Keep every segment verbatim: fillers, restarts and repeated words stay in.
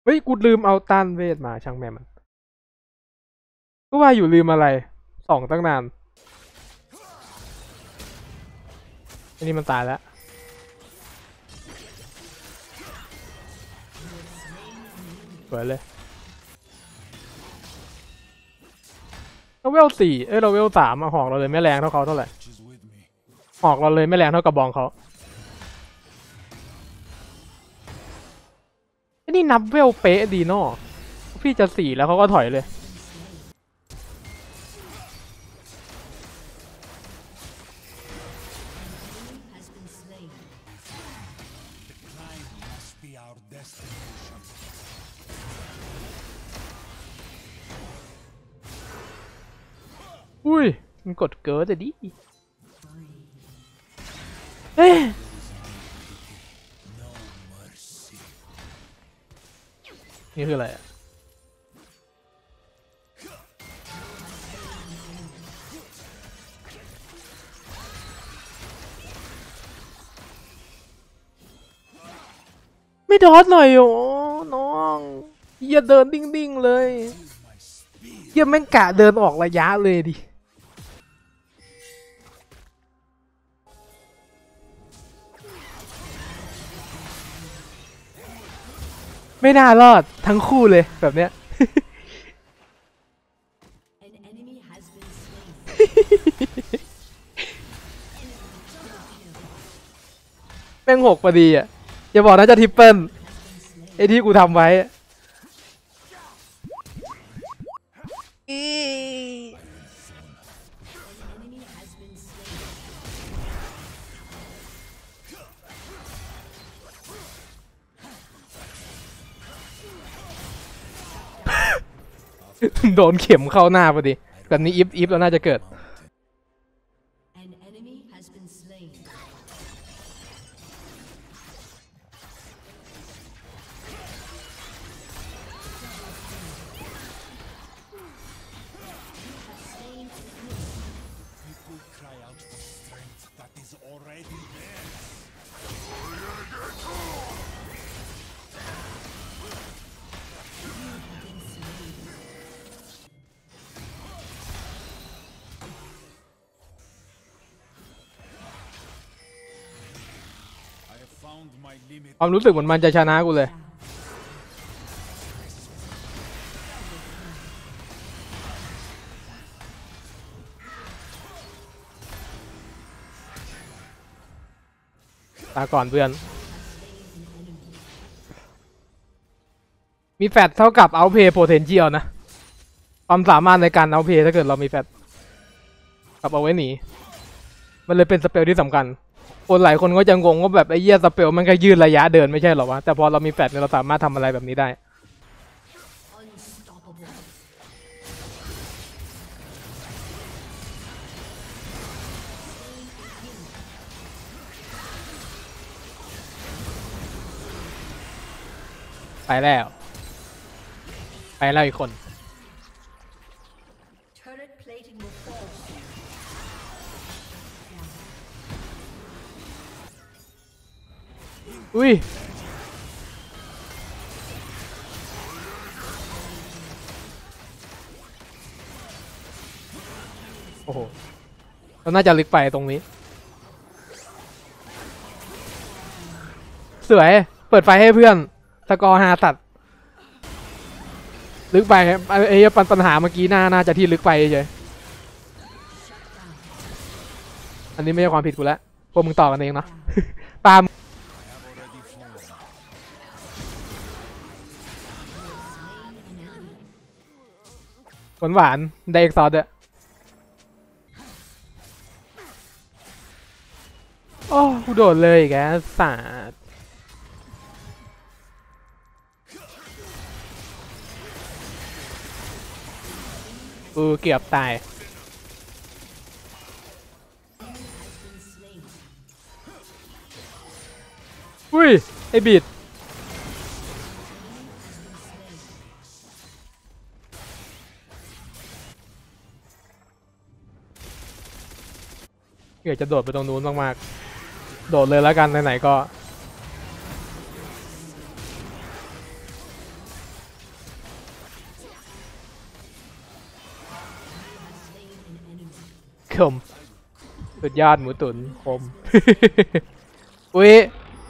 เฮ้ยกูลืมเอาต้านเวทมาช่างแม่มันก็ว่าอยู่ลืมอะไรสองตั้งนานอันนี้มันตายแล้วสวยเลยเราเวลสี่เอ้ยเราเวลสามอะหอกเราเลยไม่แรงเท่าเขาเท่าไหร่หอกเราเลยไม่แรงเท่ากับบองเขาไอ้นี่นับเวลเป๊ะดีเนาะพี่จะสี่แล้วเขาก็ถอยเลย อุ้ยมันกดเกิร์ดอะดิเอ๊ะนี่คืออะไรอะไม่ดอทหน่อยโอ้น้องอย่าเดินดิ้งๆเลยอย่าแม่งกะเดินออกระยะเลยดิไม่น่ารอดทั้งคู่เลยแบบเนี้ยแม่งหกพอดีอ่ะอย่าบอกนะจะทริปเปิลไอ้ที่กูทำไว้โดนเข็มเข้าหน้าพอดีแบบนี้อิฟอิฟแล้วน่าจะเกิดความรู้สึกเหมือนมันจะชนะกูเลยตาก่อนเพื่อนมีแฟตเท่ากับเอาเพย์โพเทนเชียลนะความสามารถในการเอาเพย์ถ้าเกิดเรามีแฟตกับเอาไว้หนีมันเลยเป็นสเปลที่สำคัญคนหลายคนก็จะงงว่าแบบไอ้เหี้ยสเปลมันก็ยืดระยะเดินไม่ใช่หรอวะแต่พอเรามีแฟตเนี่ยเราสามารถทำอะไรแบบนี้ได้ไปแล้วไปแล้วอีกคนอุ้ยโอ้โหเราน่าจะลึกไปตรงนี้สวยเปิดไฟให้เพื่อนสกอร์หาตัดลึกไปไอ้ปัญปัญหาเมื่อกี้น่าน่าจะที่ลึกไปเฉยอันนี้ไม่ใช่ความผิดกูแล้วพวกมึงต่อกันเองเนาะปาล์มหวานหวานไดเอ็กซอร์ด้วยโอ้กูโดดเลยแกสาดกูเกือบตายอุ้ยไอ้บิดเกือบจะโดดไปตรงนู้นมากๆโดดเลยแล้วกันไหนๆก็คมสุดยอดหมูตุ๋นคม อุ้ย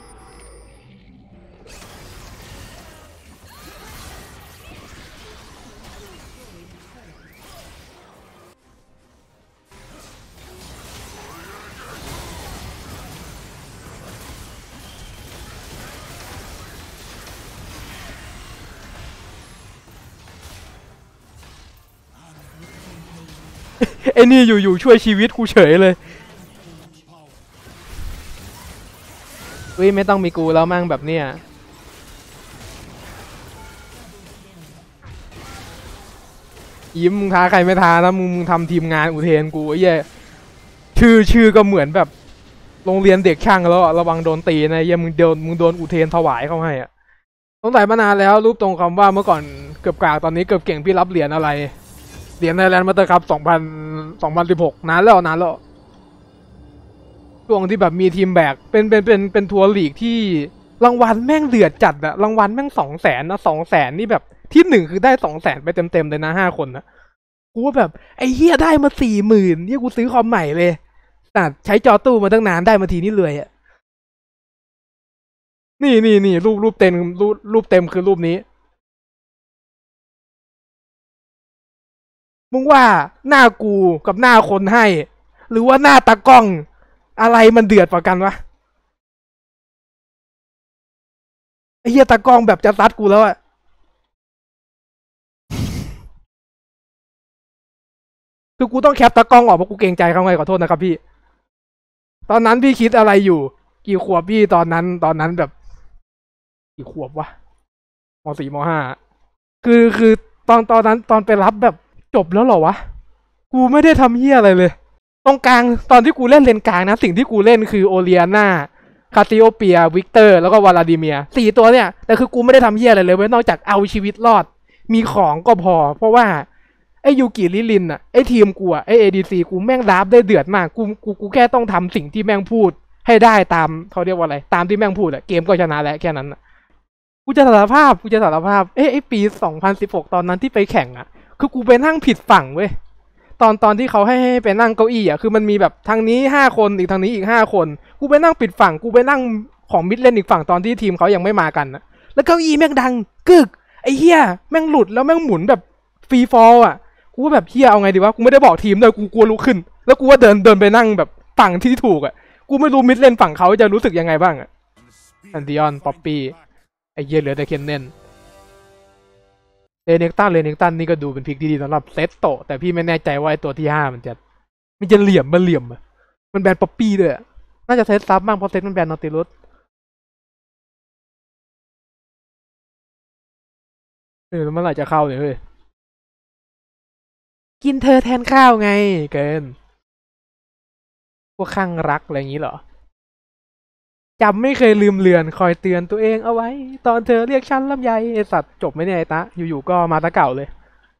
ไอ้นี่อยู่ๆช่วยชีวิตกูเฉยเลยอุ้ยไม่ต้องมีกูแล้วมั่งแบบเนี้ยยิ้มมึงท้าใครไม่ท้านะมึงมึงทำทีมงานอุเทนกูไอ้เหี้ยชื่อชื่อก็เหมือนแบบโรงเรียนเด็กช่างแล้วระวังโดนตีนะเหี้ยมึงโดนมึงโดนอุเทนถวายเข้าให้อะสงสัยมานานแล้วรูปตรงคำว่าเมื่อก่อนเกือบกากตอนนี้เกือบเก่งพี่รับเหรียญอะไรเหรียญไทยแลนด์มาสเตอร์คัพสองพันสองพันสิบหกนานแล้วนานแล้วช่วงที่แบบมีทีมแบกเป็นเป็นเป็นเป็นทัวร์ลีกที่รางวัลแม่งเดือดจัดอะรางวัลแม่งสองแสนนะสองแสนนี่แบบที่หนึ่งคือได้สองแสนไปเต็มเต็มเลยนะห้าคนนะกูว่าแบบไอ้เฮียได้มาสี่หมื่นเนี่ยกูซื้อคอมใหม่เลยแต่ใช้จอตู้มาตั้งนานได้มาทีนี้เลยอะนี่นี่นี่รูปรูปเต็มรูปรูปเต็มคือรูปนี้มึงว่าหน้ากูกับหน้าคนให้หรือว่าหน้าตากล้องอะไรมันเดือดกว่ากันวะไอ้เฮียตากล้องแบบจะซัดกูแล้วอะคือกูต้องแคปตากล้องออกเพราะกูเกรงใจเขาไงขอโทษนะครับพี่ตอนนั้นพี่คิดอะไรอยู่กี่ขวบพี่ตอนนั้นตอนนั้นแบบกี่ขวบวะมสี่มห้าคือคือตอนตอนนั้นตอนไปรับแบบจบแล้วเหรอวะกูไม่ได้ทำเฮียอะไรเลยตรงกลางตอนที่กูเล่นเลนกลางนะสิ่งที่กูเล่นคือโอเลียนาคาซิโอเปียวิกเตอร์แล้วก็วลาดิเมียสี่ตัวเนี่ยแต่คือกูไม่ได้ทำเฮียอะไรเลยเว้ยนอกจากเอาชีวิตรอดมีของก็พอเพราะว่าไอ้ยูกิลิลินอ่ะไอ้ทีมกูอ่ะไอ้เอดีซีกูแม่งดับได้เดือดมากกูกูกูแค่ต้องทำสิ่งที่แม่งพูดให้ได้ตามเขาเรียกว่าอะไรตามที่แม่งพูดอะเกมก็ชนะแล้วแค่นั้นกูจะสารภาพกูจะสารภาพเอ้ไอ้ปีสองพันสิบหกตอนนั้นที่ไปแข่งอ่ะคือกูไปนั่งผิดฝั่งเว้ยตอนตอนที่เขาให้ให้ไปนั่งเก้าอี้อ่ะคือมันมีแบบทางนี้ห้าคนอีกทางนี้อีกห้าคนกูไปนั่งปิดฝั่งกูไปนั่งของมิดเลนอีกฝั่งตอนที่ทีมเขายังไม่มากันนะแล้วเก้าอี้แม่งดังกึกไอ้เหี้ยแม่งหลุดแล้วแม่งหมุนแบบฟรีฟอลอ่ะกูว่าแบบเหี้ยเอาไงดีวะกูไม่ได้บอกทีมเลยกูกลัวลุกขึ้นแล้วกูว่าเดินเดินไปนั่งแบบฝั่งที่ถูกอ่ะกูไม่รู้มิดเลนฝั่งเขาจะรู้สึกยังไงบ้างอ่ะแอนดิออนป๊อปปี้ไอ้เหี้ยเหลือแต่เคนเนนเลเนกตันเลเนกตันนี่ก็ดูเป็นพิกที่ดีสำหรับเซตโตแต่พี่ไม่แน่ใจว่าไอ้ตัวที่ห้ามันจะมันจะเหลี่ยมมันเหลี่ยมอะมันแบนป๊อปปี้ด้วยน่าจะเซตซับบ้างเพราะเซตมันแบนนอติลุสเออแล้วเมื่อไหร่จะเข้าเนี่ยเฮ้ยกินเธอแทนข้าวไงเกินพวกข้างรักอะไรอย่างนี้เหรอจำไม่เคยลืมเลือนคอยเตือนตัวเองเอาไว้ตอนเธอเรียกฉันลำไยไอสัตว์จบไหมเนี่ยไอตะอยู่ๆก็มาตะเก่าเลย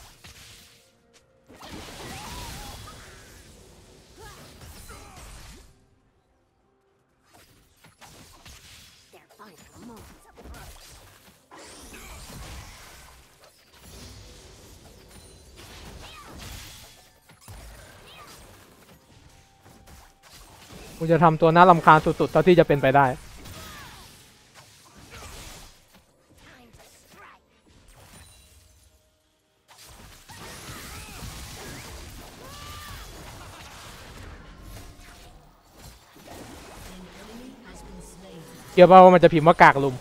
กูจะทำตัวน่ารำคาญสุดๆเท่าที่จะเป็นไปได้เกี่ยวป่าว่ามันจะพิมพ์ว่ากากลุม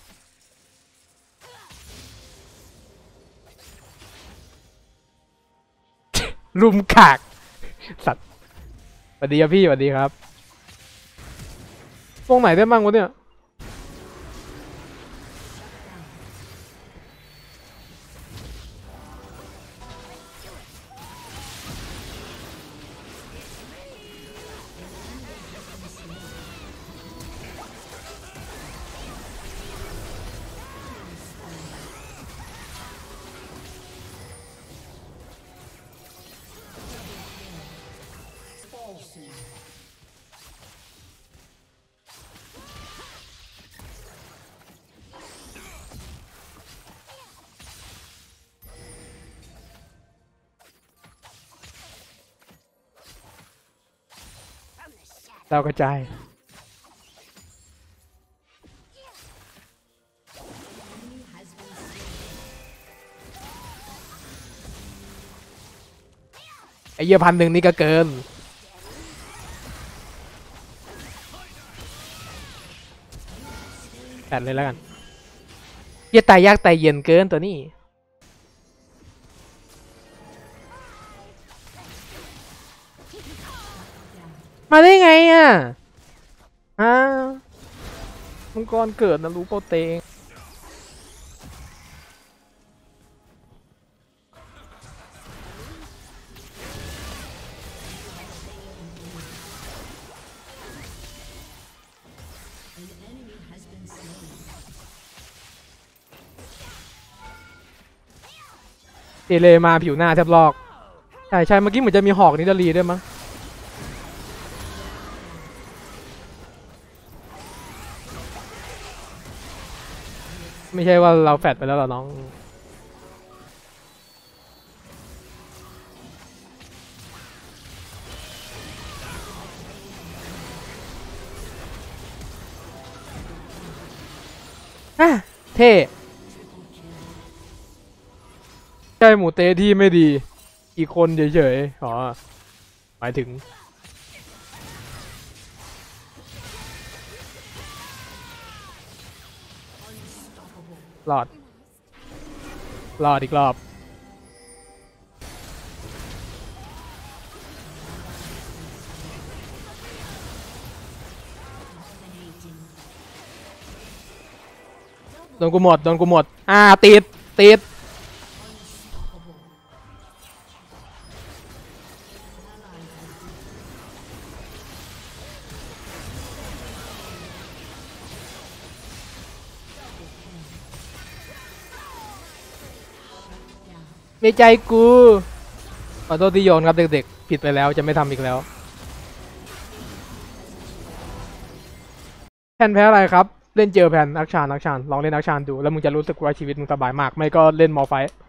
ลุมกากสัตว์สวัสดีครับพี่สวัสดีครับตรงไหนได้บ้างวะเนี่ยดาวกระจายไอ้เหี้ยพันหนึ่งนี่ก็เกินแปดเลยแล้วกันเหี้ยตายยากตายเย็นเกินตัวนี้มาได้ไงอ่ะอ้าวมังกรเกิดนะรู้เปล่าเตงเอเลมาผิวหน้าแทบลอกใช่ใช่เมื่อกี้เหมือนจะมีหอกนิดาลีด้วยมั้งไม่ใช่ว่าเราแฟดไปแล้วเหรอน้องอ่ะเท่ใช่หมูเตะที่ไม่ดีอีกคนเฉยๆอ๋อหมายถึงรอดรอดอีกรอบโดนกูหมดโดนกูหมดอ่าติดติดในใจกูขอโทษที่โยนครับเด็กๆผิดไปแล้วจะไม่ทำอีกแล้วแพนแพ้อะไรครับเล่นเจอแพนนักชานักชานลองเล่นนักชานดูแล้วมึงจะรู้สึกว่าชีวิตมึงสบายมากไม่ก็เล่นมอไฟท์